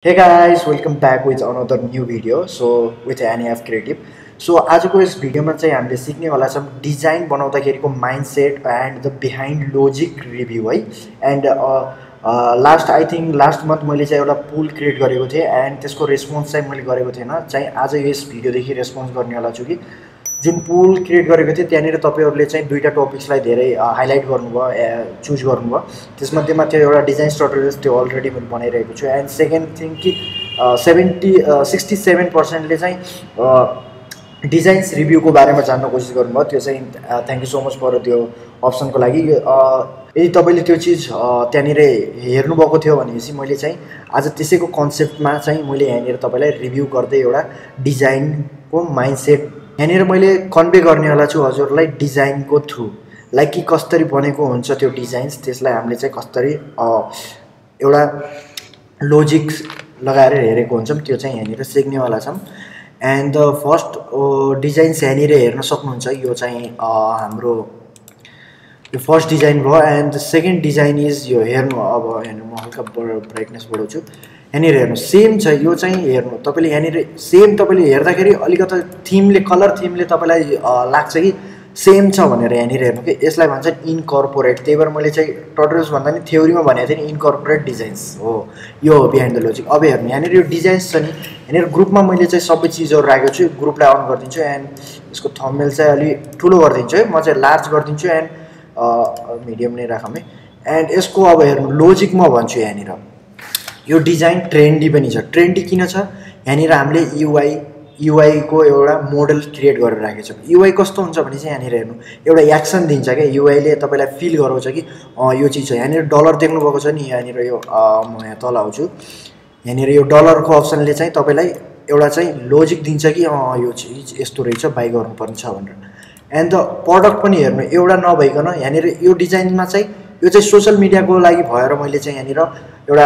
Hey guys, welcome back with another new video. So with NAF Creative. So आजको यस भिडियोमा चाहिँ हामीले सिक्नेवाला छौं डिजाइन बनाउँदाखेरिको mindset and the behind logic review है एन्ड लास्ट मन्थ मैले चाहिँ एउटा पुल क्रिएट गरेको थिएँ एन्ड त्यसको रेस्पोन्स चाहिँ मैले गरेको थिएन चाहिँ आज यस भिडियोदेखि रेस्पोन्स गर्नेवाला छु कि जुन पुल क्रिएट गरेको थिएँ त्यहाँनिर तपाईहरुले चाहिँ दुईटा टपिक्सलाई धेरै हाइलाइट गर्नुभयो चुज गर्नुभयो त्यसमध्येमा त्यो एउटा डिजाइन स्ट्रक्चर त्यो अलरेडी मैले बनाइरहेको छु एन्ड सेकेन्ड थिङ कि 67% ले चाहिँ डिजाइन्स रिभ्यूको बारेमा जान्न कोसिस गर्नुभयो त्यो चाहिँ thank you so much for त्यो अप्सनको लागि यदि तपाईले त्यो चीज त्यहाँनिर हेर्नु भएको थियो भनेपछि मैले चाहिँ आज त्यसैको कन्सेप्टमा चाहिँ मैले यहाँनिर तपाईलाई रिभ्यू गर्दै एउटा डिजाइनको माइन्डसेट यहाँनिर मैले कन्भे गर्नेवाला छु हजुरलाई डिजाइनको थ्रु लाइक कि कसरी बनेको हुन्छ त्यो डिजाइन्स त्यसलाई हामीले चाहिँ कसरी एउटा लजिक लगाएर हेरेको हुन्छौं त्यो चाहिँ यहाँनिर सिक्नेवाला छौं एन्ड द फर्स्ट डिजाइन्स यहाँनिर हेर्न सक्नुहुन्छ यो चाहिँ हाम्रो यो फर्स्ट डिजाइन भयो and the second design is यो हेर्नु अब हेर्नु म हल्का ब्राइटनेस बढाउँछु यहाँनिर हेर्नु सेम छ यो चाहिँ हेर्नु तपाईले यहाँनिर सेम तपाईले हेर्दाखेरि अलिकति थीमले कलर थीमले तपाईलाई लाग्छ कि सेम छ भनेर यहाँनिर हेर्नु कि यसलाई भन्छ इनकर्पोरेट त्यही भएर मैले चाहिँ ट्युटोरियल्स भन्दा नि थ्योरीमा भनेको थिएँ नि इनकर्पोरेट डिजाइन्स हो यो हो बिहाइन्ड द लजिक अब हेर्नु यहाँनिर यो डिजाइन्स छ नि यहाँनिर ग्रुपमा मैले चाहिँ सबै चीजहरु राखेको छु ग्रुपलाई अन गरिदिन्छु एन्ड यसको थम्बनेल चाहिँ अलि ठुलो गरिदिन्छु है म चाहिँ लार्ज गरिदिन्छु एन्ड मिडियम नै राखौँ है एन्ड यसको अब हेर्नु लजिक म भन्छु यहाँनिर यो डिजाइन ट्रेन्डी पनि छ ट्रेन्डी किन छ यहाँनिर हामीले युआई को एउटा मोडल क्रिएट गरेर राखेको छौं युआई कस्तो हुन्छ भने चाहिँ यहाँनिर हेर्नु एउटा एक्सन दिन्छ के युआई ले तपाईलाई फिल गराउँछ कि यो चीज छ यहाँनिर डलर देख्नु भएको छ नि यहाँनिर यो म यहाँ तल आउँछु यहाँनिर यो डलरको अप्सनले चाहिँ तपाईलाई एउटा चाहिँ लजिक दिन्छ कि यो चीज यस्तो रहेछ बाइ गर्नुपर्ने छ भनेर एन्ड द प्रोडक्ट पनि हेर्नु एउटा नभइकन यहाँनिर यो डिजाइनमा चाहिँ यो चाहिँ सोशल मिडियाको लागि भएर मैले चाहिँ यहाँनिर एउटा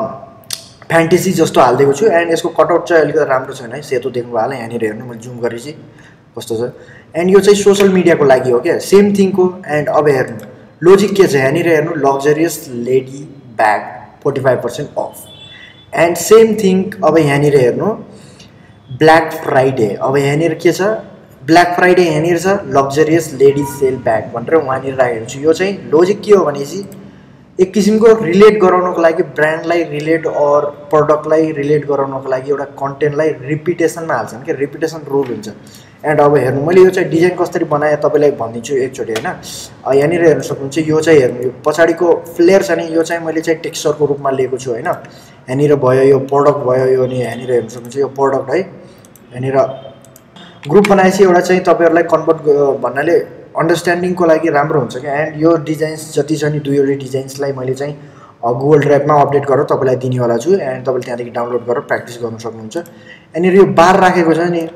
फ्यान्टेसी जस्तो हाल्दिएको छु एन्ड यसको कटआउट चाहिँ अलिकति राम्रो छैन है सेतो देख्नु होला यहाँनिर हेर्नु मैले जुम गरेपछि कस्तो छ एन्ड यो चाहिँ सोशल मिडियाको लागि हो के सेम थिङको एन्ड अब हेर्नु लजिक के छ यहाँनिर हेर्नु luxurious lady bag 45% off and same thing अब यहाँनिर हेर्नु ब्ल्याक फ्राइडे अब यहाँनिर के छ ब्ल्याक फ्राइडे यहाँनिर छ लग्जरियस लेडीज सेल ब्याग भनेर वहाँनिर राखेको छु यो चाहिँ लजिक के हो भनेपछि एक किसिमको रिलेट गराउनको लागि ब्रान्डलाई रिलेट और प्रोडक्टलाई रिलेट गराउनको लागि एउटा कन्टेन्टलाई रिपिटेसनमा हाल्छन् के रिपिटेसन रुल हुन्छ एन्ड अब हेर्नु मैले यो चाहिँ डिजाइन कसरी बनाए तपाईलाई भनिदिन्छु एकचोटी हैन यहाँनिर हेर्न सक्नुहुन्छ यो चाहिँ हेर्नु यो पछाडीको फ्लेयर छ नि यो चाहिँ मैले चाहिँ टेक्सचरको रूपमा लिएको छु हैन यहाँनिर भयो यो प्रोडक्ट भयो यो नि यहाँनिर हेर्न सक्नुहुन्छ यो प्रोडक्ट है यहाँनिर ग्रुप बनाएपछि एउटा चाहिँ तपाईहरुलाई कन्भर्ट भन्नाले अन्डरस्ट्यान्डिङको लागि राम्रो हुन्छ के एन्ड यो डिजाइन्स जति छ नि दुईवटा डिजाइन्सलाई मैले चाहिँ गुगल ड्राइभमा अपडेट गरेर तपाईलाई दिनेवाला छु एन्ड तपाईले त्यहाँदेखि डाउनलोड गरेर प्र्याक्टिस गर्न सक्नुहुन्छ यहाँनिर यो बार राखेको छ नि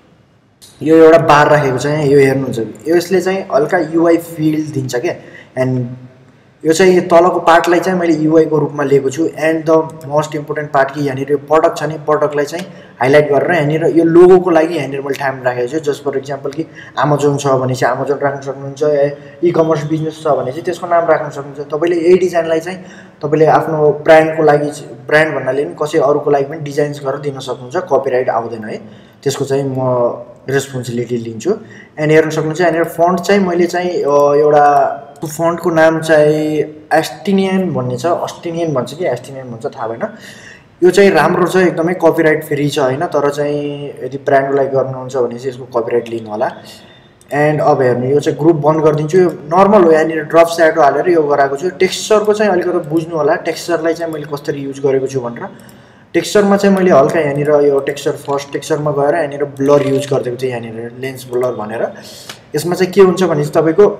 यो एउटा बार राखेको छ यो हेर्नुहुन्छ यसले चाहिँ हल्का युआई फिल दिन्छ के एन्ड यो चाहिँ तलको पार्टलाई चाहिँ मैले युआई को रूपमा लिएको छु and the most important part कि यहाँनिर यो प्रोडक्ट छ नि प्रोडक्टलाई चाहिँ हाइलाइट गरेर यहाँनिर यो लोगोको लागि यहाँनिर मैले ठाम राखेको छु जस्ट फर एक्जाम्पल कि अमेजन छ भने चाहिँ अमेजन राख्न सक्नुहुन्छ ई कमर्स बिजनेस छ भने चाहिँ त्यसको नाम राख्न सक्नुहुन्छ तपाईले यही डिजाइनलाई चाहिँ तपाईले आफ्नो ब्रान्डको लागि ब्रान्ड भन्नाले नि कसै अरूको लागि पनि डिजाइन्स गरेर दिन सक्नुहुन्छ कपिराइट आउँदैन है त्यसको चाहिँ म रेस्पोन्सिबिलिटी लिन्छु एन्ड हेर्न सक्नुहुन्छ यहाँनिर फन्ट चाहिँ मैले चाहिँ एउटा फन्टको नाम चाहिँ एस्टिनियन भन्ने छ अस्टिनियन भन्छ कि एस्टिनियन भन्छ थाहा भएन यो चाहिँ राम्रो छ एकदमै कपिराइट फ्री छ हैन तर चाहिँ यदि ब्रान्डको लागि गर्नुहुन्छ भने चाहिँ यसको कपिराइट लिनु होला एन्ड अब हेर्नु यो चाहिँ ग्रुप बन्द गरिदिन्छु यो नर्मल हो यहाँनिर ड्रप स्याडो हालेर यो गराएको छु टेक्सचरको चाहिँ अलिकति बुझ्नु होला टेक्सचरलाई चाहिँ मैले कसरी युज गरेको छु भनेर टेक्सचरमा चाहिँ मैले हल्का यहाँनिर यो टेक्सचर फर्स्ट टेक्सचरमा गएर यहाँनिर ब्लर युज गरिदिएको थिएँ यहाँनिर लेन्स ब्लर भनेर यसमा चाहिँ के हुन्छ भने तपाईको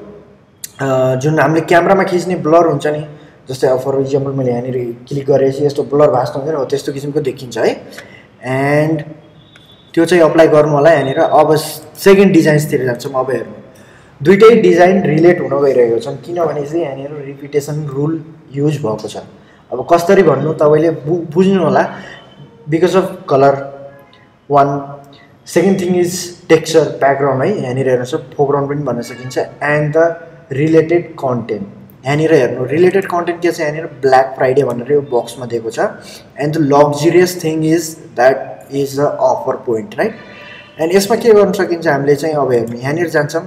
जुन हामीले क्यामेरामा खिच्ने ब्लर हुन्छ नि जस्तै फर एक्जाम्पल मैले यहाँनिर क्लिक गरेपछि यस्तो ब्लर भास्नु हुँदैन हो त्यस्तो किसिमको देखिन्छ है एन्ड त्यो चाहिँ अप्लाई गर्नु होला यहाँनिर अब सेकेन्ड डिजाइन्सतिर जान्छौँ अब हेर्नु दुईटै डिजाइन रिलेट हुन गइरहेको छन् किनभने चाहिँ यहाँनिर रिपिटेसन रुल युज भएको छ अब कसरी भन्नु तपाईले बुझ्नु होला because of colour one second thing is texture background है यहाँनिर हेर्नुहोस् फोरग्राउन्ड पनि भन्न सकिन्छ एन्ड द रिलेटेड कन्टेन्ट यहाँनिर हेर्नु रिलेटेड कन्टेन्ट के छ यहाँनिर ब्ल्याक फ्राइडे भनेर यो बक्समा दिएको छ and the luxurious thing is that is the offer point right and यसमा के गर्न सकिन्छ हामीले चाहिँ अब हेर्नु यहाँनिर जान्छौँ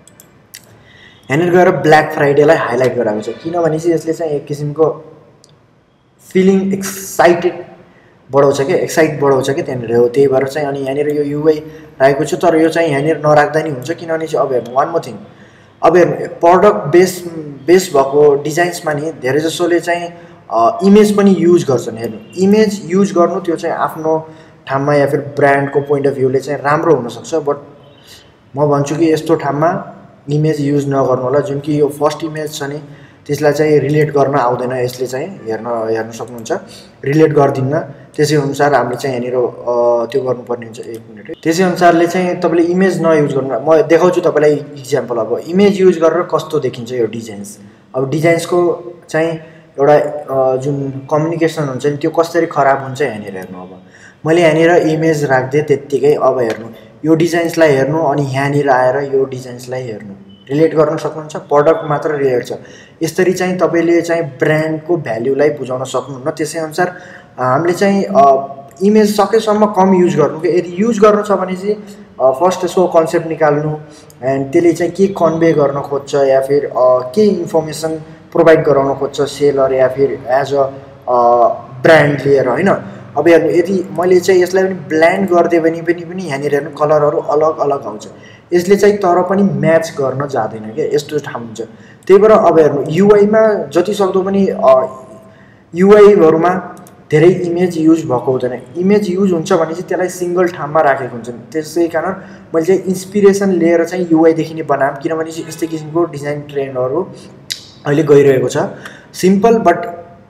यहाँनिर गएर ब्ल्याक फ्राइडेलाई हाइलाइट गराएको छ किनभने चाहिँ यसले चाहिँ एक किसिमको फिलिङ एक्साइटेड बढाउँछ क्या एक्साइट बढाउँछ क्या त्यहाँनिर हो त्यही भएर चाहिँ अनि यहाँनिर यो युआई राखेको छु तर यो चाहिँ यहाँनिर नराख्दा नि हुन्छ किनभने चाहिँ अब हेर्नु वान मोर थिङ अब हेर्नु प्रडक्ट बेस भएको डिजाइन्समा नि धेरै जसोले चाहिँ इमेज पनि युज गर्छन् हेर्नु इमेज युज गर्नु त्यो चाहिँ आफ्नो ठाउँमा या फिर ब्रान्डको पोइन्ट अफ भ्यूले चाहिँ राम्रो हुनसक्छ बट म भन्छु कि यस्तो ठाउँमा इमेज युज नगर्नु होला जुन कि यो फर्स्ट इमेज छ नि त्यसलाई चाहिँ रिलेट गर्न आउँदैन यसले चाहिँ हेर्न सक्नुहुन्छ रिलेट गर्दिन्न त्यसै अनुसार हामीले चाहिँ यहाँनिर त्यो गर्नुपर्ने हुन्छ एक मिनट त्यसै अनुसारले चाहिँ तपाईँले इमेज नयुज गर्नु म देखाउँछु तपाईँलाई इक्जाम्पल अब इमेज युज गरेर कस्तो देखिन्छ यो डिजाइन्स अब डिजाइन्सको चाहिँ एउटा जुन कम्युनिकेसन हुन्छ नि त्यो कसरी खराब हुन्छ यहाँनिर हेर्नु अब मैले यहाँनिर इमेज राख्दिएँ त्यत्तिकै अब हेर्नु यो डिजाइन्सलाई हेर्नु अनि यहाँनिर आएर यो डिजाइन्सलाई हेर्नु रिलेट गर्न सक्नुहुन्छ प्रडक्ट मात्र रिलेट छ यसरी चाहिँ तपाईँले चाहिँ ब्रान्डको भ्याल्युलाई बुझाउन सक्नुहुन्न त्यसै अनुसार हामीले चाहिँ इमेज सकेसम्म कम युज गर्नु कि यदि युज गर्नु छ भने चाहिँ फर्स्ट यसको कन्सेप्ट निकाल्नु एन्ड त्यसले चाहिँ के कन्भे गर्न खोज्छ या फिर के इन्फर्मेसन प्रोभाइड गराउन खोज्छ सेलर या फिर एज अ ब्रान्ड लिएर होइन अब हेर्नु यदि मैले चाहिँ यसलाई पनि ब्ल्यान्ड गरिदिएँ भने पनि यहाँनिर हेर्नु कलरहरू अलग अलग आउँछ यसले चाहिँ तर पनि म्याच गर्न जाँदैन क्या यस्तो ठाउँ हुन्छ त्यही भएर अब हेर्नु युआईमा जति सक्दो पनि युआईहरूमा धेरै इमेज युज भएको हुँदैन इमेज युज हुन्छ भने चाहिँ त्यसलाई सिङ्गल ठाउँमा राखेको हुन्छ त्यसै कारण मैले चाहिँ इन्सपिरेसन लिएर चाहिँ युआईदेखि नै बनाएँ किनभने चाहिँ यस्तै किसिमको डिजाइन ट्रेन्डहरू अहिले गइरहेको छ सिम्पल बट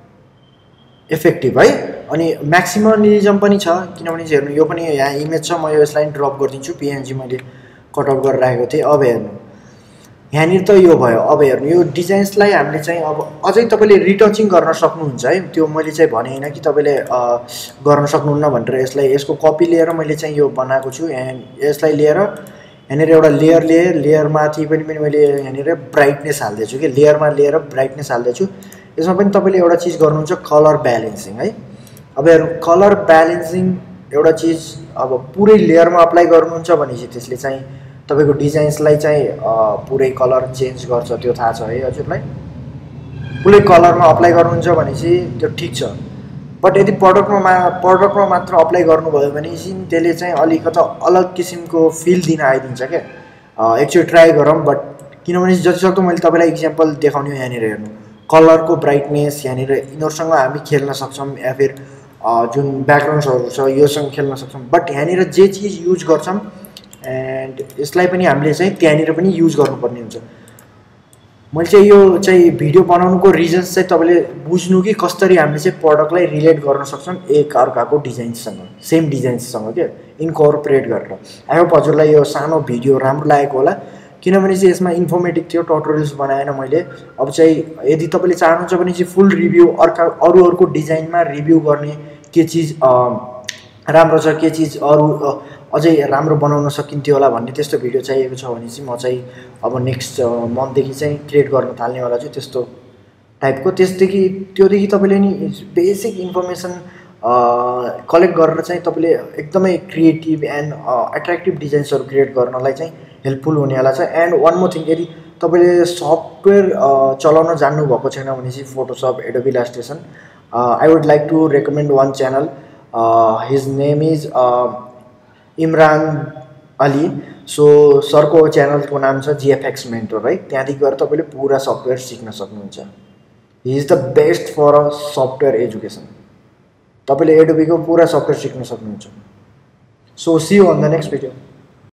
इफेक्टिभ है अनि म्याक्सिमलिजम पनि छ किनभने चाहिँ हेर्नु यो पनि यहाँ इमेज छ म यो यसलाई ड्रप गरिदिन्छु पिएनजी मैले कटअप गरेर राखेको थिएँ अब हेर्नु यहाँनिर त यो भयो अब हेर्नु यो डिजाइन्सलाई हामीले चाहिँ अब अझै तपाईँले रिटचिङ गर्न सक्नुहुन्छ है त्यो मैले चाहिँ भने होइन कि तपाईँले गर्न सक्नुहुन्न भनेर यसलाई यसको कपी लिएर मैले चाहिँ यो बनाएको छु यसलाई लिएर यहाँनिर एउटा लेयर लिएँ लेयरमाथि पनि मैले यहाँनिर ब्राइटनेस हाल्दैछु कि लेयरमा लिएर ब्राइटनेस हाल्दैछु यसमा पनि तपाईँले एउटा चिज गर्नुहुन्छ कलर ब्यालेन्सिङ है अब हेर्नु कलर ब्यालेन्सिङ एउटा चिज अब पुरै लेयरमा अप्लाई गर्नुहुन्छ भने चाहिँ त्यसले चाहिँ तपाईँको डिजाइन्सलाई चाहिँ पुरै कलर चेन्ज गर्छ त्यो थाहा छ है हजुरलाई पुरै कलरमा अप्लाई गर्नुहुन्छ भने चाहिँ त्यो ठिक छ बट यदि प्रडक्टमा मात्र अप्लाई गर्नुभयो भने चाहिँ त्यसले चाहिँ अलिकति अलग किसिमको फिल दिन आइदिन्छ क्या एकचोटि ट्राई गरौँ बट किनभने जतिसक्दो मैले तपाईँलाई इक्जाम्पल देखाउने हो यहाँनिर हेर्नु कलरको ब्राइटनेस यहाँनिर यिनीहरूसँग हामी खेल्न सक्छौँ या फिर जुन ब्याकग्राउन्ड्सहरू छ योसँग खेल्न सक्छौँ बट यहाँनिर जे चिज युज गर्छौँ एन्ड यसलाई पनि हामीले चाहिँ त्यहाँनिर पनि युज गर्नुपर्ने हुन्छ मैले चाहिँ यो चाहिँ भिडियो बनाउनुको रिजन्स चाहिँ तपाईँले बुझ्नु कि कसरी हामीले चाहिँ प्रडक्टलाई रिलेट गर्न सक्छौँ एक अर्काको डिजाइन्ससँग सेम डिजाइन्ससँग क्या इन्कर्पोरेट गरेर आई होप हजुरलाई यो सानो भिडियो राम्रो लागेको होला किनभने चाहिँ यसमा इन्फर्मेटिभ थियो टुटोरियल्स बनाएन मैले अब चाहिँ यदि तपाईँले चाहनुहुन्छ भने चाहिँ फुल रिभ्यू अरूको डिजाइनमा रिभ्यू गर्ने के चिज राम्रो छ के चिज अरू अझै राम्रो बनाउन सकिन्थ्यो होला भन्ने त्यस्तो भिडियो चाहिएको छ भने चाहिँ म चाहिँ अब नेक्स्ट मन्थदेखि चाहिँ क्रिएट गर्न थाल्नेवाला छु त्यस्तो टाइपको त्योदेखि तपाईँले नि बेसिक इन्फर्मेसन कलेक्ट गरेर चाहिँ तपाईँले एकदमै क्रिएटिभ एन्ड एट्र्याक्टिभ डिजाइन्सहरू क्रिएट गर्नलाई चाहिँ हेल्पफुल हुनेवाला छ एन्ड वान मोर थिङ यदि तपाईँले सफ्टवेयर चलाउन जान्नुभएको छैन भने चाहिँ Photoshop Adobe illustration I would like to recommend one channel his name is Imran Ali so सरको च्यानलको नाम छ जिएफएक्स मेन्टर है त्यहाँदेखि गएर तपाईँले पुरा सफ्टवेयर सिक्न सक्नुहुन्छ he is the best for a software education तपाईँले एडोबीको पुरा सफ्टवेयर सिक्न सक्नुहुन्छ so see you on the next video